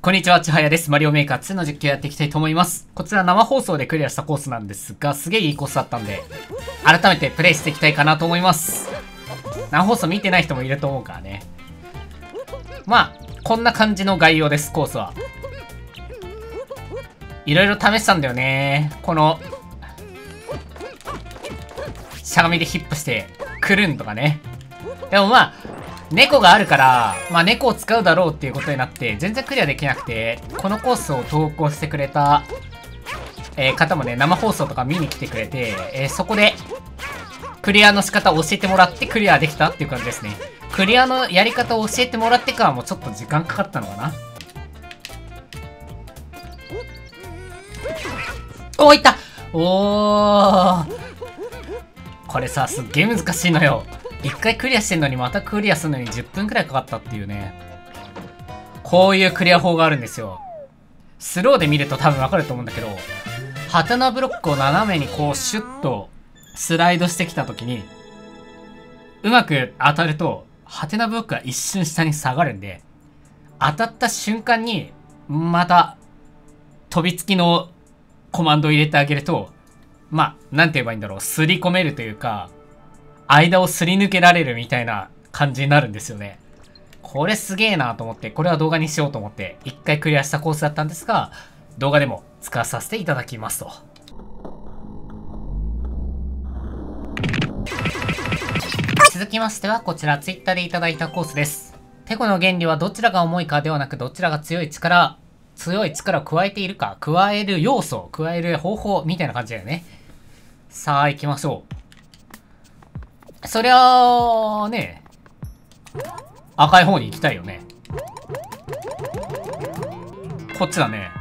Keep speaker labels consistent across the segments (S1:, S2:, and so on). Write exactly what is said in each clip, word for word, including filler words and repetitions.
S1: こんにちは、ちはやです。マリオメーカーツーの実況やっていきたいと思います。こちら生放送でクリアしたコースなんですが、すげえいいコースだったんで、改めてプレイしていきたいかなと思います。生放送見てない人もいると思うからね。まあ、こんな感じの概要です、コースは。いろいろ試したんだよね。この、しゃがみでヒップして、くるんとかね。でもまあ、猫があるから、まあ猫を使うだろうっていうことになって、全然クリアできなくて、このコースを投稿してくれた、えー、方もね、生放送とか見に来てくれて、えー、そこで、クリアの仕方を教えてもらってクリアできたっていう感じですね。クリアのやり方を教えてもらってからもちょっと時間かかったのかな。おー、いった！おー。これさ、すっげえ難しいのよ。一回クリアしてんのにまたクリアするのにじゅっぷんくらいかかったっていうね。こういうクリア法があるんですよ。スローで見ると多分わかると思うんだけど、ハテナブロックを斜めにこうシュッとスライドしてきた時に、うまく当たると、ハテナブロックが一瞬下に下がるんで、当たった瞬間に、また、飛びつきのコマンドを入れてあげると、まあ、なんて言えばいいんだろう、すり込めるというか、間をすり抜けられるみたいな感じになるんですよね。これすげえなと思って、これは動画にしようと思って、一回クリアしたコースだったんですが、動画でも使わさせていただきますと。続きましては、こちら Twitter でいただいたコースです。テコの原理はどちらが重いかではなく、どちらが強い力、強い力を加えているか、加える要素、加える方法、みたいな感じだよね。さあ、行きましょう。そりゃあ、ね、赤い方に行きたいよね。こっちだね。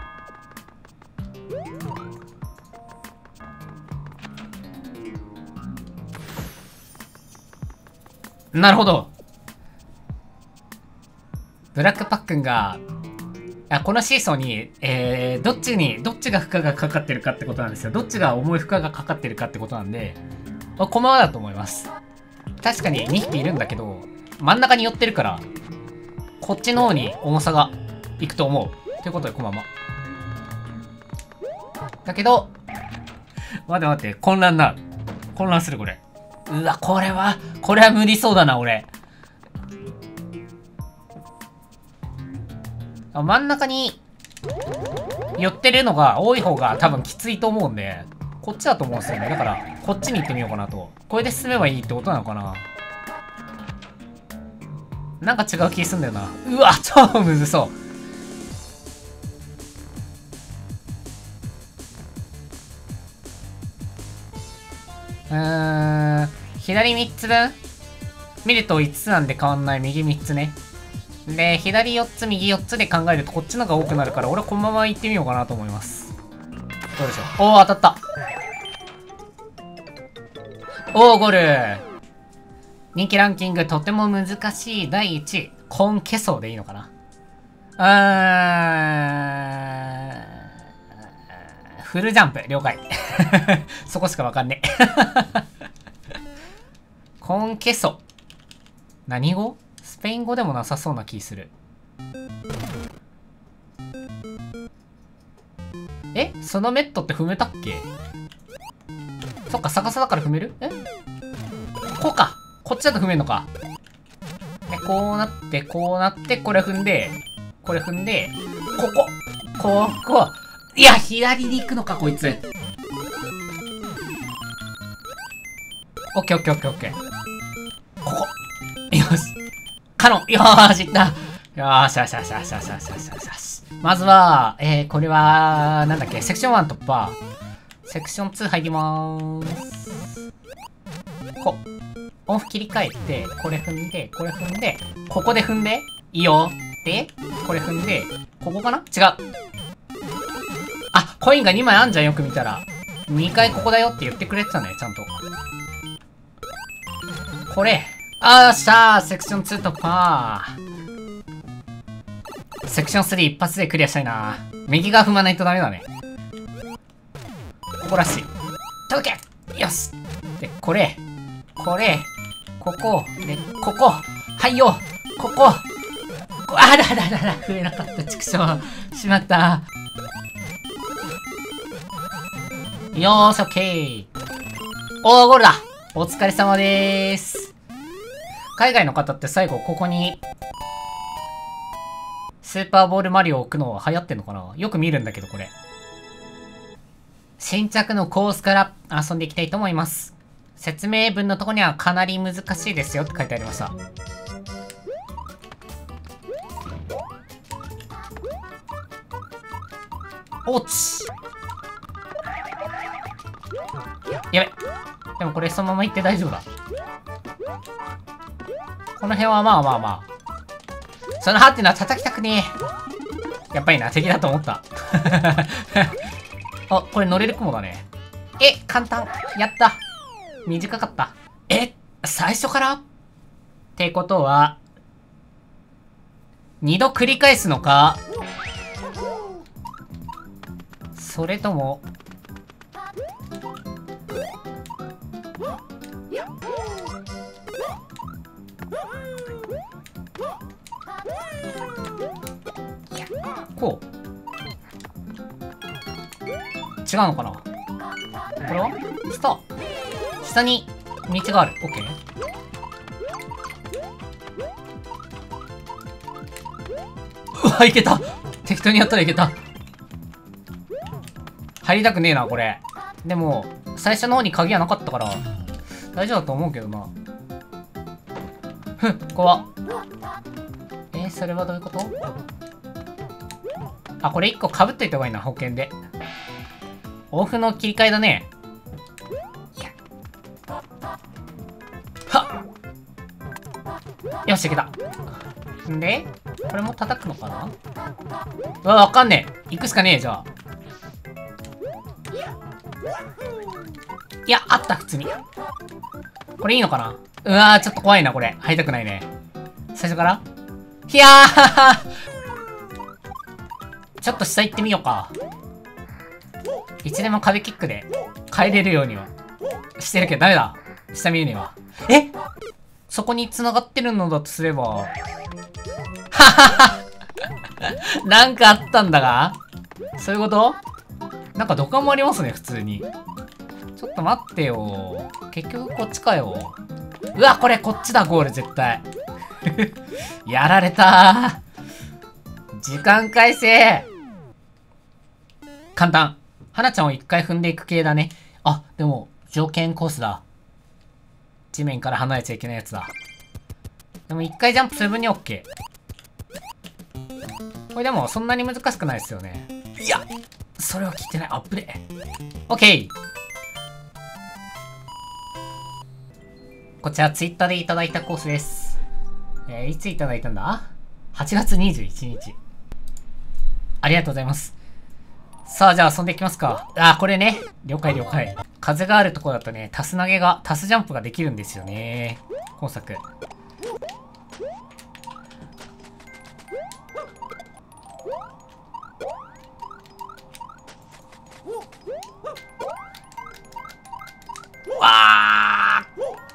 S1: なるほど。ブラックパックンが、あ、このシーソーに、えー、どっちに、どっちが負荷がかかってるかってことなんですよ。どっちが重い負荷がかかってるかってことなんで、このままだと思います。確かににひきいるんだけど、真ん中に寄ってるから、こっちの方に重さがいくと思う。ということで、このまま。だけど、待って待って、混乱なる。混乱する、これ。うわ、これは、これは無理そうだな、俺。真ん中に寄ってるのが多い方が多分きついと思うんで、こっちだと思うんですよね。だから、こっちに行ってみようかなと。これで進めばいいってことなのかな。なんか違う気すんだよな。うわ、超むずそう。うーん、左みっつぶん見るといつつなんで変わんない。右みっつね。で、左よっつ、右よっつで考えるとこっちの方が多くなるから、俺はこのまま行ってみようかなと思います。どうでしょう。おー、当たった。おー、ゴール。人気ランキングとても難しいだいいちい。コンケソでいいのかな。あー、フルジャンプ、了解。そこしかわかんねえ。コンケソ。何語？スペイン語でもなさそうな気する。え？そのメットって踏めたっけ？そっか、逆さだから踏める？え？こうか。こっちだと踏めんのか。で、こうなって、こうなって、これ踏んで、これ踏んで、ここここいや、左に行くのか、こいつ。オッケーオッケーオッケーオッケー。ここ。よし。カノンよーし、いったよーしよしよしよしよしよしよしよし。まずは、えー、これは、なんだっけ、セクションワン突破。セクションツー入りまーす。こう。オフ切り替えて、これ踏んで、これ踏んで、ここで踏んで、いいよ。で、これ踏んで、ここかな？違う。あ、コインがにまいあんじゃん、よく見たら。にかいここだよって言ってくれてたね、ちゃんと。これ。あーしゃー、セクションツー突破。セクションスリー一発でクリアしたいな。右側踏まないとダメだね。ここらしい。届け！よし！で、これ。これ。ここ。で、ここ。はいよ！ここ。 あらららら、増えなかった。畜生。しまった。よーし、オッケー。おー、ゴールだ。お疲れ様でーす。海外の方って最後、ここに、スーパーボールマリオを置くの流行ってんのかな？よく見るんだけど、これ。新着のコースから遊んでいきたいと思います。説明文のとこにはかなり難しいですよって書いてありました。落ち。やべ。でもこれそのまま行って大丈夫だ。この辺はまあまあまあ。その歯っていうのは叩きたくねえ。やっぱりな、敵だと思った。あ、これ乗れる雲だね。え、簡単。やった。短かった。え、最初からってことは、二度繰り返すのか、それとも、こう違うのかな。これは下下に道がある。オッケー。うわ、いけた。適当にやったらいけた。入りたくねえな、これ。でも最初の方に鍵はなかったから大丈夫だと思うけどな。ふっ、怖っ。えー、それはどういうこと？あ、これいっこ被っといた方がいいな、保険で。オフの切り替えだね。はっ、よし、いけた。んで、これも叩くのかな。うわ、わかんねえ。行くしかねえ、じゃあ。いや、あった、普通に。これいいのかな。うわー、ちょっと怖いな、これ。入りたくないね。最初から、ひゃーちょっと下行ってみようか。いつでも壁キックで帰れるようにはしてるけどダメだ。下見えねえわ。え、そこに繋がってるのだとすれば。はははなんかあったんだが、そういうこと？なんか土管もありますね、普通に。ちょっと待ってよ。結局こっちかよ。うわ、これこっちだ、ゴール絶対。やられたー。時間返せ。簡単。花ちゃんを一回踏んでいく系だね。あ、でも、条件コースだ。地面から離れちゃいけないやつだ。でも一回ジャンプする分に OK。これでも、そんなに難しくないですよね。いや、それは聞いてない。アップで。OK。こちら、ツイッターでいただいたコースです。えー、いついただいたんだ ?はちがつにじゅういちにち。ありがとうございます。さあ、じゃあ遊んでいきますか。あー、これね。了解了解。風があるところだとね、タス投げが、タスジャンプができるんですよね。今作。わ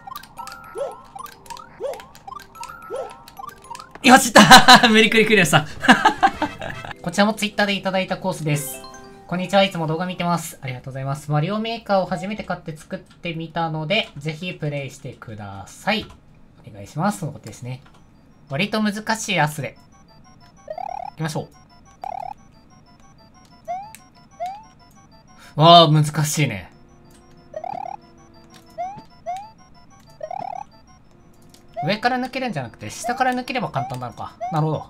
S1: ーよしった無理くりクリアしたこちらもツイッターでいただいたコースです。こんにちは。いつも動画見てます。ありがとうございます。マリオメーカーを初めて買って作ってみたので、ぜひプレイしてください。お願いします。そのことですね。割と難しいアスレ。行きましょう。わあ、難しいね。上から抜けるんじゃなくて、下から抜ければ簡単なのか。なるほど。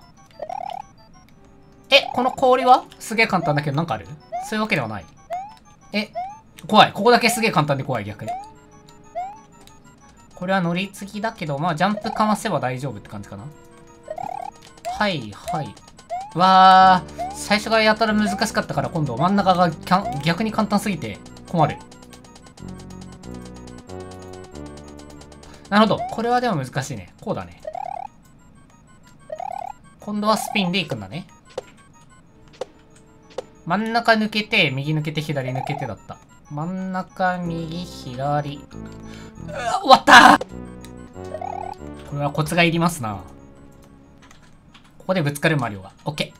S1: え、この氷はすげえ簡単だけどなんかある？そういうわけではない。え、怖い。ここだけすげえ簡単で怖い、逆に。これは乗り継ぎだけど、まあジャンプかませば大丈夫って感じかな。はいはい。わー、最初がやたら難しかったから今度真ん中が逆に簡単すぎて困る。なるほど。これはでも難しいね。こうだね。今度はスピンで行くんだね。真ん中抜けて、右抜けて、左抜けてだった。真ん中、右、左。うわ、終わったー。これはコツがいりますな。こここでぶつかるマリオが。オッケ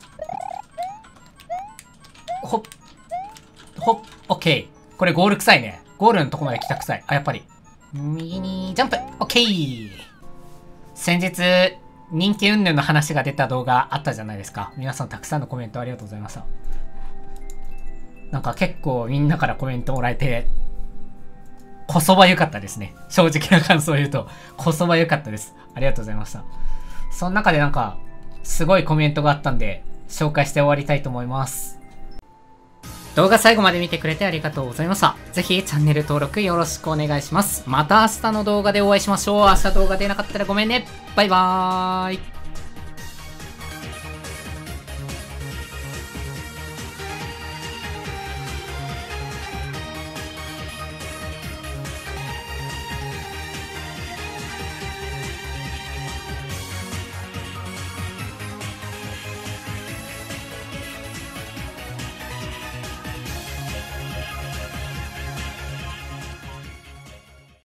S1: ー。ほっ。ほっ。オッケー。これゴール臭いね。ゴールのとこまで来た臭い。あ、やっぱり。右にジャンプ。オッケー。先日、人気云々の話が出た動画あったじゃないですか。皆さんたくさんのコメントありがとうございました。なんか結構みんなからコメントもらえて、こそばゆかったですね。正直な感想を言うと、こそばゆかったです。ありがとうございました。その中でなんか、すごいコメントがあったんで、紹介して終わりたいと思います。動画最後まで見てくれてありがとうございました。ぜひチャンネル登録よろしくお願いします。また明日の動画でお会いしましょう。明日動画出なかったらごめんね。バイバーイ。